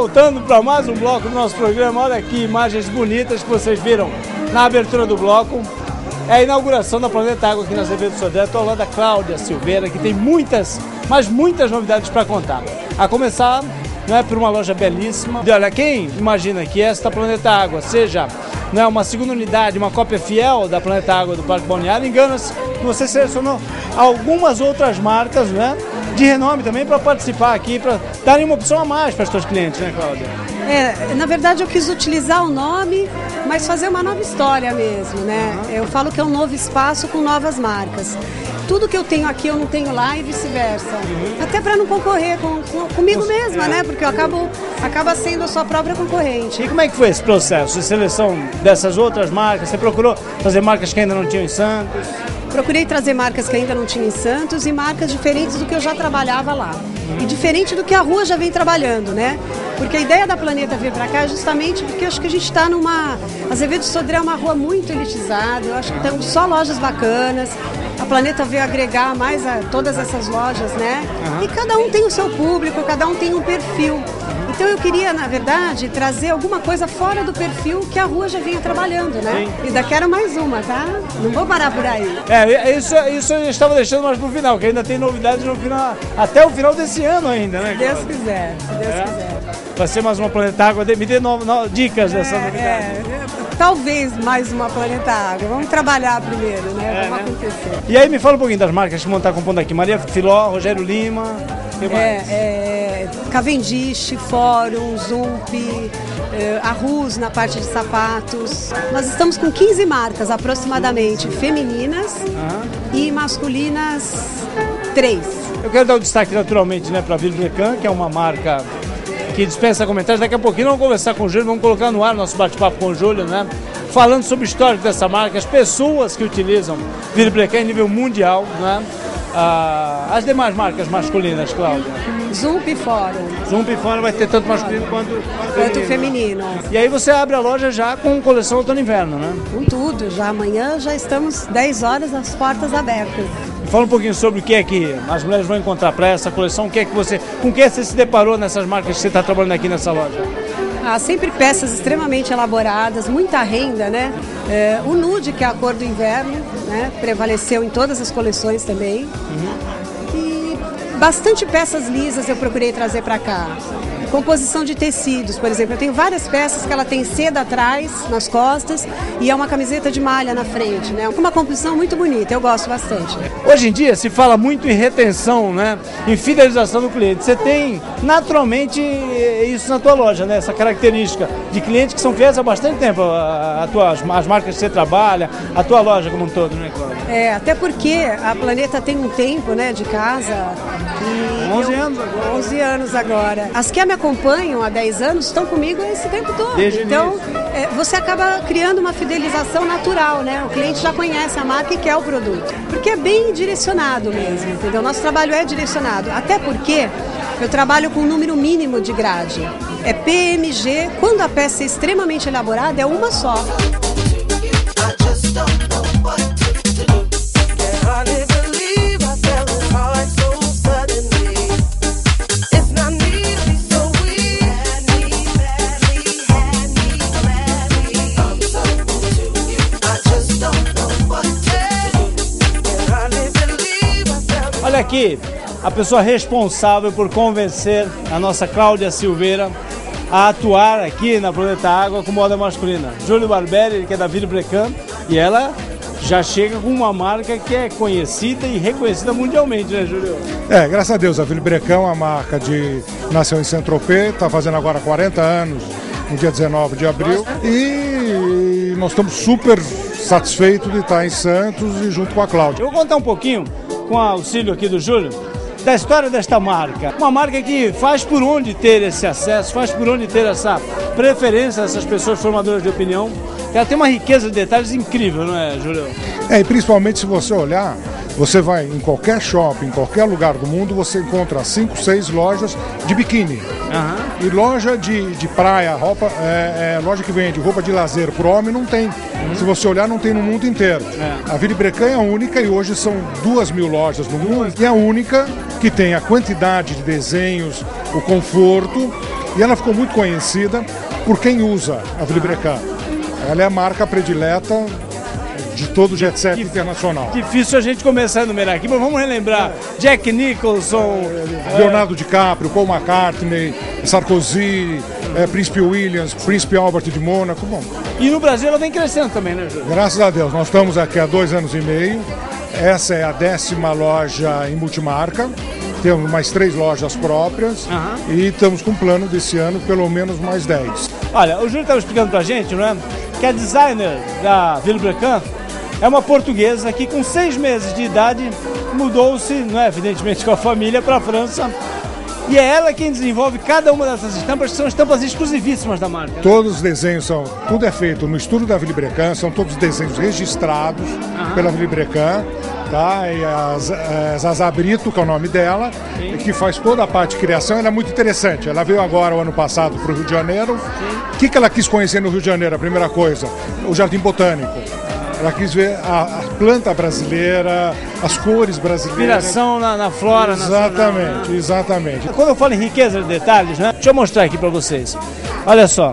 voltando para mais um bloco do nosso programa. Olha aqui, imagens bonitas que vocês viram na abertura do bloco. É a inauguração da Planeta Água aqui na Azevedo Sodré. Estou ao lado da Cláudia Silveira, que tem muitas, mas muitas novidades para contar. A começar, não é, por uma loja belíssima. E olha, quem imagina que esta Planeta Água seja, não é, uma segunda unidade, uma cópia fiel da Planeta Água do Parque Balneário, engana-se que você selecionou algumas outras marcas, né, de renome também para participar aqui, para darem uma opção a mais para os seus clientes, né, Cláudia? Na verdade eu quis utilizar o nome, mas fazer uma nova história mesmo, né? Eu falo que é um novo espaço com novas marcas. Tudo que eu tenho aqui eu não tenho lá e vice-versa. Até para não concorrer comigo mesma, né? Porque eu acaba sendo a sua própria concorrente. E como é que foi esse processo de seleção dessas outras marcas? Você procurou fazer marcas que ainda não tinham em Santos? Procurei trazer marcas que ainda não tinha em Santos e marcas diferentes do que eu já trabalhava lá. E diferente do que a rua já vem trabalhando, né? Porque a ideia da Planeta vir para cá é justamente porque eu acho que a gente está numa... Azevedo Sodré é uma rua muito elitizada, eu acho que tem só lojas bacanas. A Planeta veio agregar mais a todas essas lojas, né? E cada um tem o seu público, cada um tem um perfil. Então eu queria, na verdade, trazer alguma coisa fora do perfil que a rua já vinha trabalhando, né? Sim. E ainda quero mais uma, tá? Não vou parar por aí. Isso eu estava deixando mais pro final, que ainda tem novidades no final, até o final desse ano ainda, né? Se Deus quiser, se Deus quiser. Vai ser mais uma Planeta Água, me dê dicas dessa novidade. Talvez mais uma Planeta Água. Vamos trabalhar primeiro, né? Vamos acontecer. E aí me fala um pouquinho das marcas que vão estar compondo aqui. Maria Filó, Rogério Lima, que mais? Cavendish, Fórum, Zump, Arrus na parte de sapatos. Nós estamos com 15 marcas aproximadamente, femininas e masculinas 3. Eu quero dar um destaque naturalmente, né, para a Villebrequin, que é uma marca que dispensa comentários. Daqui a pouquinho vamos conversar com o Júlio, vamos colocar no ar nosso bate-papo com o Júlio, né? Falando sobre o histórico dessa marca, as pessoas que utilizam Villebrequin em nível mundial, né? As demais marcas masculinas, Cláudia? Zump e Fórum. Zump e Fórum vai ter tanto masculino quanto feminino. E aí você abre a loja já com coleção outono e inverno, né? Com tudo, já amanhã já estamos 10 horas, as portas abertas. Fala um pouquinho sobre o que é que as mulheres vão encontrar para essa coleção, com que você se deparou nessas marcas que você está trabalhando aqui nessa loja? Sempre peças extremamente elaboradas, muita renda, né? O nude, que é a cor do inverno, né? Prevaleceu em todas as coleções também. E bastante peças lisas eu procurei trazer para cá. Composição de tecidos, por exemplo, eu tenho várias peças que ela tem seda atrás, nas costas, e é uma camiseta de malha na frente, né? Uma composição muito bonita, eu gosto bastante. Hoje em dia se fala muito em retenção, né? Em fidelização do cliente. Você tem naturalmente isso na tua loja, né? Essa característica de clientes que são fiéis há bastante tempo, as marcas que você trabalha, a tua loja como um todo, né, Cláudia? Até porque a Planeta tem um tempo, né, de casa. 11 anos agora. 11 anos agora. As que me acompanham há 10 anos estão comigo esse tempo todo. Então, você acaba criando uma fidelização natural, né? O cliente já conhece a marca e quer o produto. Porque é bem direcionado mesmo, entendeu? Nosso trabalho é direcionado. Até porque eu trabalho com um número mínimo de grade. É PMG, quando a peça é extremamente elaborada, é uma só. Olha aqui, a pessoa responsável por convencer a nossa Cláudia Silveira a atuar aqui na Planeta Água com moda masculina. Júlio Barberi, que é da Villebrequin, e ela já chega com uma marca que é conhecida e reconhecida mundialmente, né, Júlio? Graças a Deus, a Villebrequin é uma marca nasceu em Saint-Tropez, está fazendo agora 40 anos, no dia 19 de abril, e nós estamos super satisfeitos de estar em Santos e junto com a Cláudia. Eu vou contar um pouquinho, com o auxílio aqui do Júlio, da história desta marca. Uma marca que faz por onde ter esse acesso, faz por onde ter essa preferência dessas pessoas formadoras de opinião. Ela tem uma riqueza de detalhes incrível, não é, Júlio? E principalmente se você olhar, você vai em qualquer shopping, em qualquer lugar do mundo, você encontra 5, 6 lojas de biquíni. E loja de praia, roupa, loja que vende roupa de lazer para o homem não tem. Se você olhar, não tem no mundo inteiro. A Villebrequin é a única, e hoje são 2.000 lojas no mundo, e é a única que tem a quantidade de desenhos, o conforto E ela ficou muito conhecida por quem usa a Vilebrequin. Ela é a marca predileta de todo o jet set internacional. Difícil a gente começar a enumerar aqui, mas vamos relembrar. Jack Nicholson, Leonardo DiCaprio, Paul McCartney, Sarkozy, Príncipe Williams, Príncipe Albert de Mônaco. Bom, e no Brasil ela vem crescendo também, né, Júlio? Graças a Deus, nós estamos aqui há 2 anos e meio. Essa é a 10ª loja em multimarca. Temos mais 3 lojas próprias e estamos com plano desse ano pelo menos mais 10. Olha, o Júlio estava explicando pra gente, não é? Que a designer da Vilebrequin é uma portuguesa que com 6 meses de idade mudou-se, não é, evidentemente com a família, para a França. E é ela quem desenvolve cada uma dessas estampas, que são estampas exclusivíssimas da marca. Todos os desenhos tudo é feito no estúdio da Vilebrequin, são todos desenhos registrados pela Vilebrequin, tá? E a Zaza Brito, que é o nome dela, que faz toda a parte de criação. Ela é muito interessante. Ela veio agora, o ano passado, para o Rio de Janeiro. O que ela quis conhecer no Rio de Janeiro? A primeira coisa, o Jardim Botânico. Ela quis ver a planta brasileira, as cores brasileiras. Inspiração na flora exatamente, nacional. Exatamente. Quando eu falo em riqueza de detalhes, né? Deixa eu mostrar aqui para vocês. Olha só.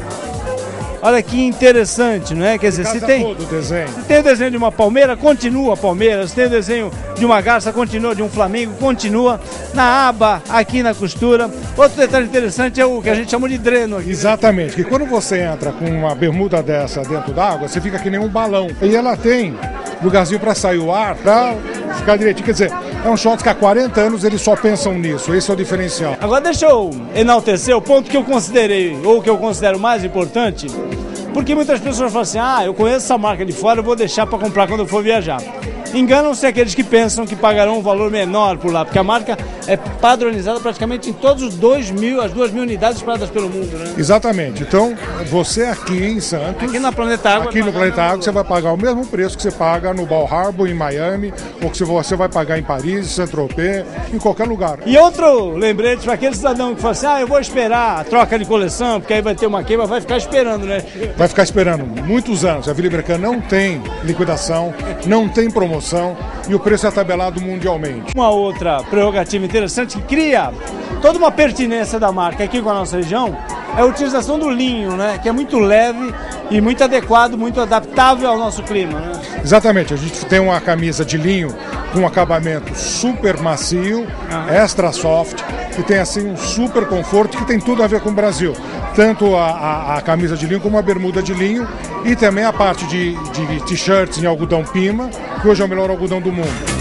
Olha que interessante, não é? Quer dizer, se tem o desenho de uma palmeira, continua a palmeira. Se tem o desenho de uma garça, continua, de um flamingo, continua. Na aba, aqui na costura. Outro detalhe interessante é o que a gente chama de dreno aqui. Exatamente, que quando você entra com uma bermuda dessa dentro d'água, você fica que nem um balão. E ela tem lugarzinho para sair o ar, para ficar direitinho. Quer dizer, é um short que há 40 anos eles só pensam nisso. Esse é o diferencial. Agora deixa eu enaltecer o ponto que eu considerei, ou que eu considero mais importante, porque muitas pessoas falam assim, eu conheço essa marca de fora, eu vou deixar para comprar quando eu for viajar. Enganam-se aqueles que pensam que pagarão um valor menor por lá, porque a marca é padronizada praticamente em todos os 2.000, as 2.000 unidades espalhadas pelo mundo, né? Exatamente. Então, você aqui em Santos... Aqui na Planeta Água... Aqui no Planeta Água, você vai pagar o mesmo preço que você paga no Bal Harbour, em Miami, ou que você vai pagar em Paris, em Saint-Tropez, em qualquer lugar. E outro lembrete para aquele cidadão que fala assim, eu vou esperar a troca de coleção, porque aí vai ter uma queima, vai ficar esperando, né? Vai ficar esperando muitos anos. A Vilebrequin não tem liquidação, não tem promoção, e o preço é tabelado mundialmente. Uma outra prerrogativa interessante que cria toda uma pertinência da marca aqui com a nossa região é a utilização do linho, né? Que é muito leve e muito adequado, muito adaptável ao nosso clima, né? Exatamente, a gente tem uma camisa de linho com um acabamento super macio, extra soft, que tem assim um super conforto, que tem tudo a ver com o Brasil. Tanto a camisa de linho como a bermuda de linho, e também a parte de t-shirts em algodão pima, que hoje é o melhor algodão do mundo.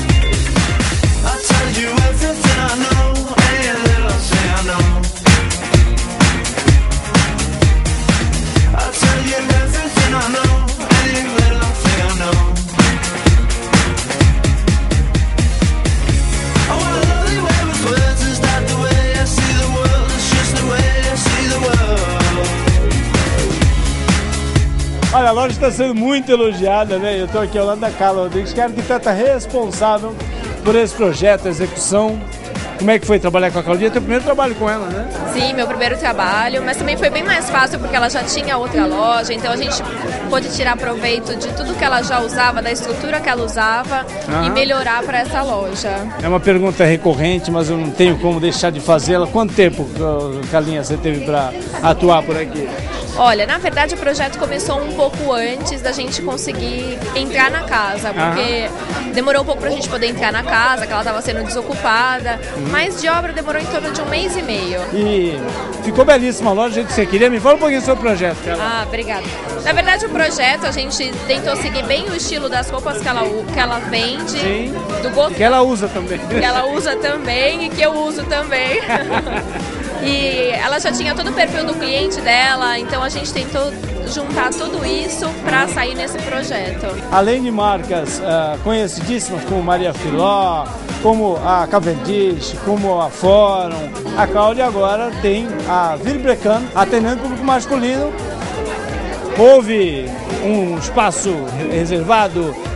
Olha, a loja está sendo muito elogiada, né? Eu estou aqui ao lado da Carla Rodrigues, que é a arquiteta responsável por esse projeto, a execução. Como é que foi trabalhar com a Claudinha? Teu primeiro trabalho com ela, né? Sim, meu primeiro trabalho, mas também foi bem mais fácil porque ela já tinha outra loja, então a gente pôde tirar proveito de tudo que ela já usava, da estrutura que ela usava e melhorar para essa loja. É uma pergunta recorrente, mas eu não tenho como deixar de fazê-la. Quanto tempo, Carlinha, você teve para atuar por aqui? Olha, na verdade o projeto começou um pouco antes da gente conseguir entrar na casa, porque demorou um pouco pra gente poder entrar na casa, que ela estava sendo desocupada, mas de obra demorou em torno de 1 mês e meio. E ficou belíssima a loja, do jeito que você queria. Me fala um pouquinho sobre o projeto, cara. Obrigada. Na verdade o projeto, a gente tentou seguir bem o estilo das roupas que ela vende. Sim. Do gosto e que ela usa também. Que ela usa também e que eu uso também. E ela já tinha todo o perfil do cliente dela, então a gente tentou juntar tudo isso para sair nesse projeto. Além de marcas conhecidíssimas como Maria Filó, como a Cavendish, como a Fórum, a Cláudia agora tem a Vilebrequin atendendo o público masculino. Houve um espaço reservado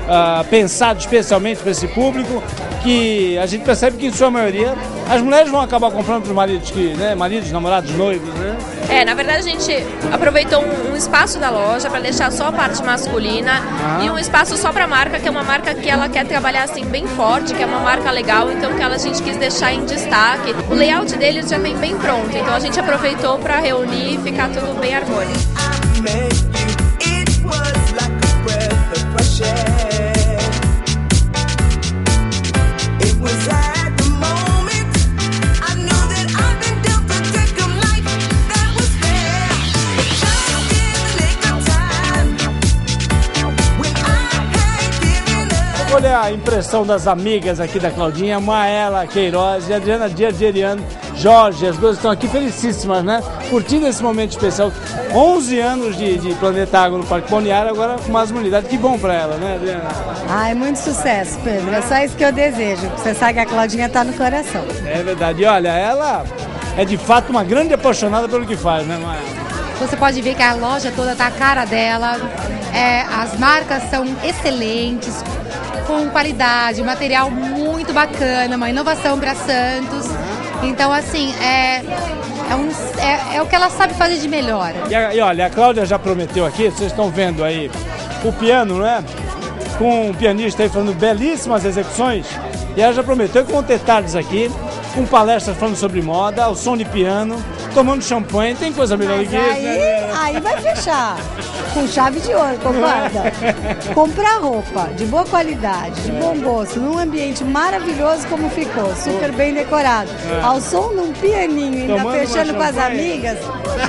pensado especialmente para esse público, que a gente percebe que, em sua maioria, as mulheres vão acabar comprando para os maridos, maridos, namorados, noivos, né? Na verdade a gente aproveitou um espaço da loja para deixar só a parte masculina e um espaço só para a marca, que é uma marca que ela quer trabalhar assim bem forte, que é uma marca legal, então que a gente quis deixar em destaque. O layout deles já vem bem pronto, então a gente aproveitou para reunir e ficar tudo bem harmônico. Olha a impressão das amigas aqui da Claudinha, Maela Queiroz e Adriana Dieriano Jorge, as duas estão aqui felicíssimas, né? Curtindo esse momento especial. 11 anos de Planeta Água no Parque Balneário, agora com mais unidade. Que bom pra ela, né, Adriana? Ai, muito sucesso, Pedro. É só isso que eu desejo. Você sabe que a Claudinha tá no coração. É verdade. E olha, ela é de fato uma grande apaixonada pelo que faz, né, Maela? Você pode ver que a loja toda tá a cara dela. As marcas são excelentes, com qualidade, material muito bacana, uma inovação para Santos. Então, assim, é o que ela sabe fazer de melhor. E olha, a Cláudia já prometeu aqui, vocês estão vendo aí o piano, né? Com um pianista aí fazendo belíssimas execuções. E ela já prometeu que vão ter tardes aqui, com palestras falando sobre moda, ao som de piano, tomando champanhe. Tem coisa melhor do que isso, né? Aí vai fechar. Com chave de ouro, concorda? Comprar roupa de boa qualidade, de bom gosto, num ambiente maravilhoso como ficou, super bem decorado, ao som de um pianinho, ainda tomando fechando com as amigas.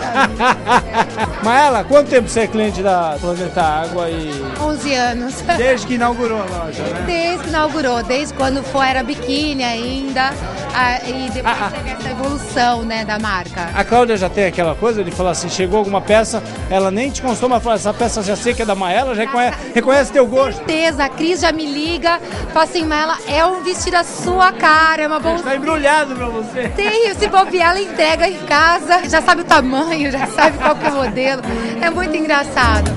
Maela, quanto tempo você é cliente da Planeta Água? 11 anos. Desde que inaugurou a loja, né? Desde que inaugurou, desde quando era biquíni ainda, e depois teve essa evolução, né, da marca. A Cláudia já tem aquela coisa de falar assim, chegou alguma peça, ela nem te constou, mas fala, essa peça já sei que é da Maela, já reconhece teu gosto. Com certeza, a Cris já me liga, fala assim, Maela, é um vestido da sua cara, é uma bolsa. Está embrulhado pra você. Tem, se bobear, ela entrega em casa, já sabe o tamanho, já sabe qual que é o modelo, é muito engraçado.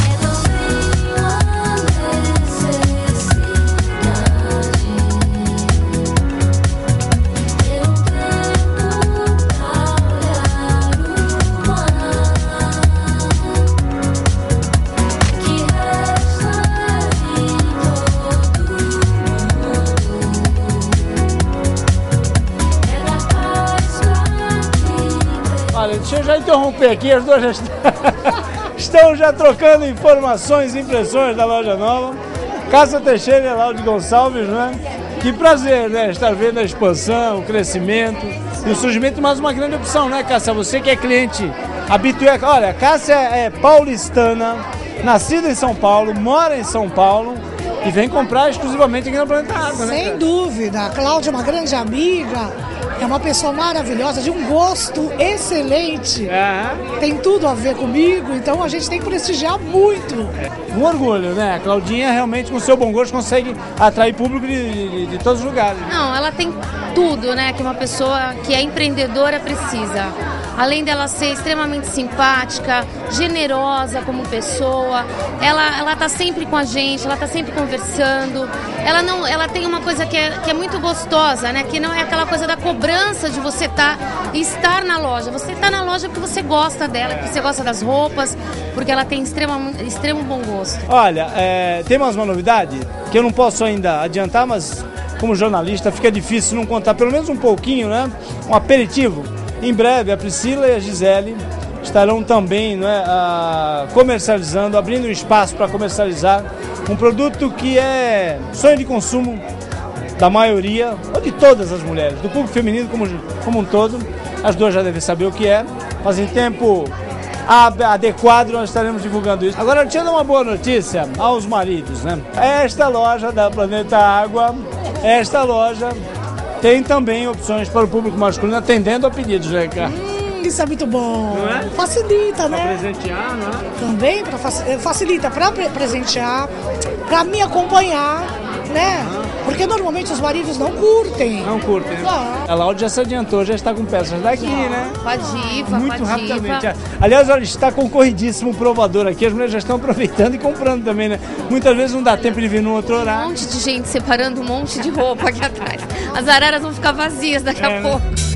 Olha, deixa eu já interromper aqui, as duas já estão já trocando informações e impressões da loja nova. Cássia Teixeira e Laudi Gonçalves, né? Que prazer, né? Estar vendo a expansão, o crescimento e o surgimento de mais uma grande opção, né, Cássia? Você que é cliente habitual. Olha, a Cássia é paulistana, nascida em São Paulo, mora em São Paulo e vem comprar exclusivamente aqui na Planeta Água, né? Sem dúvida. A Cláudia é uma grande amiga. É uma pessoa maravilhosa, de um gosto excelente. Tem tudo a ver comigo, então a gente tem que prestigiar muito. Um orgulho, né? A Claudinha realmente, com seu bom gosto, consegue atrair público de todos os lugares. Não, ela tem tudo, né? Que uma pessoa que é empreendedora precisa. Além dela ser extremamente simpática, generosa como pessoa, ela tá sempre com a gente, ela tá sempre conversando. Ela tem uma coisa que é muito gostosa, né? Que não é aquela coisa da cobrança de você estar na loja. Você tá na loja porque você gosta dela, porque você gosta das roupas, porque ela tem extremo bom gosto. Olha, tem mais uma novidade que eu não posso ainda adiantar, mas como jornalista fica difícil não contar pelo menos um pouquinho, né? Um aperitivo. Em breve, a Priscila e a Gisele estarão também, né, comercializando, abrindo um espaço para comercializar um produto que é sonho de consumo da maioria, ou de todas as mulheres, do público feminino como um todo. As duas já devem saber o que é, mas em tempo adequado nós estaremos divulgando isso. Agora, deixa eu dar uma boa notícia aos maridos, né? Esta loja da Planeta Água, esta loja tem também opções para o público masculino, atendendo a pedidos, né, cara? Isso é muito bom. Não é? Facilita, né? Para presentear, não é? Também facilita para presentear, para me acompanhar, né? Porque normalmente os maridos não curtem. Não curtem. A Laura já se adiantou, já está com peças daqui, né? Com a Diva, muito rapidamente. Aliás, olha, está concorridíssimo o provador aqui, as mulheres já estão aproveitando e comprando também, né? Muitas vezes não dá tempo de vir no outro horário. Um monte de gente separando um monte de roupa aqui atrás. As araras vão ficar vazias daqui a pouco.